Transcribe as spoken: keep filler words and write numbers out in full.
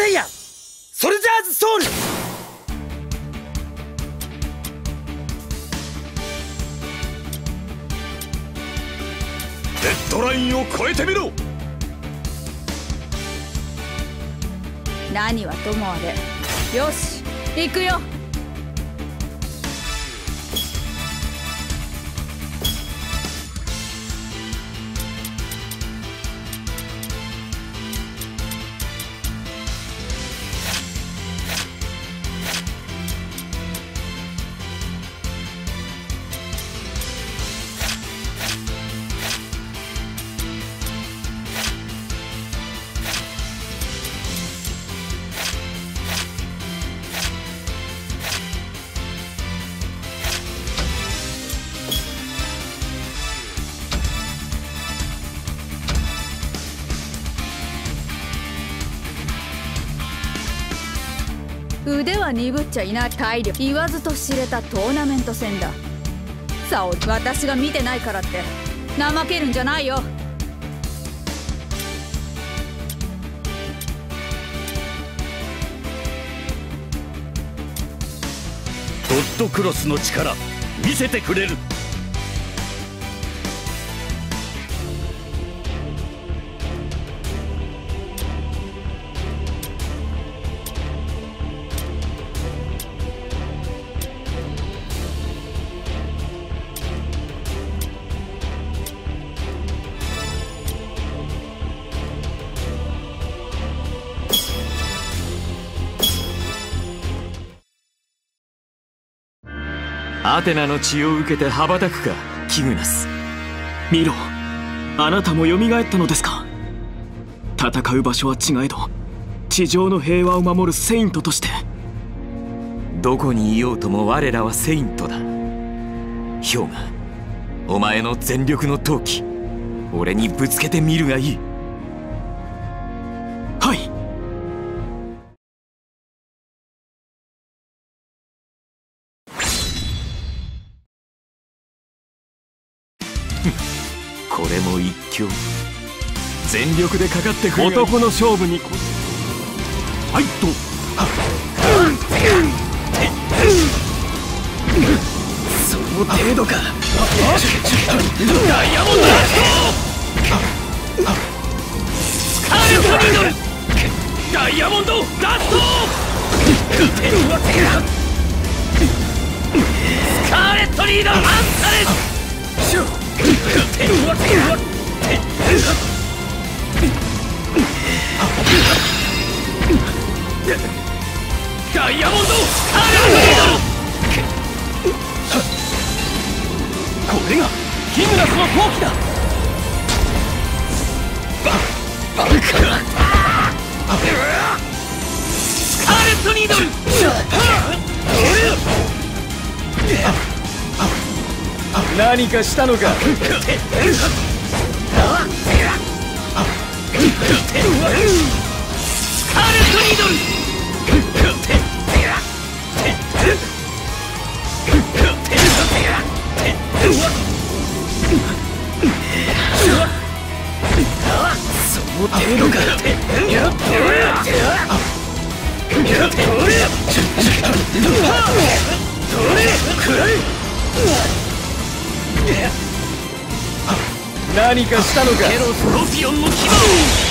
セイヤソルジャーズソウル。デッドラインを越えてみろ。 何はともあれ、よし行くよ。腕は鈍っちゃいない。体力言わずと知れたトーナメント戦だ。さお、私が見てないからって怠けるんじゃないよ。 ゴッドクロスの力見せてくれる。 アテナの血を受けて羽ばたくか、キグナス。 見ろ、あなたも蘇ったのですか。戦う場所は違えど地上の平和を守るセイントとして。 どこにいようとも我らはセイントだ。ヒョウガ、お前の全力の闘気、俺にぶつけてみるがいい。 はい。 これも一興。全力でかかってくる。 男の勝負にこファイト。その程度か。ダイヤモンドラスト。スカーレットニードル。ダイヤモンドラスト。スカーレットニードルアンサレス。ダイヤモンドスカーレットニードル。これがキグナスの闘気だ。ババルカスカーレットニードル。何かしたのか。スカーレットニードル。その程度か。何かしたのか。ケロスロピオンの牙を